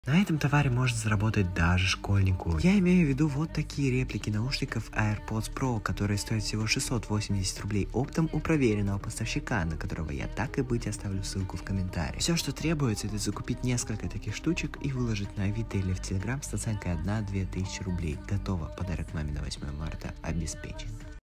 На этом товаре можно заработать даже школьнику. Я имею в виду вот такие реплики наушников AirPods Pro, которые стоят всего 680 рублей оптом у проверенного поставщика, на которого я так и быть оставлю ссылку в комментарии. Все, что требуется, это закупить несколько таких штучек и выложить на Авито или в Телеграм с наценкой 1-2 тысячи рублей. Готово, подарок маме на 8 марта обеспечен.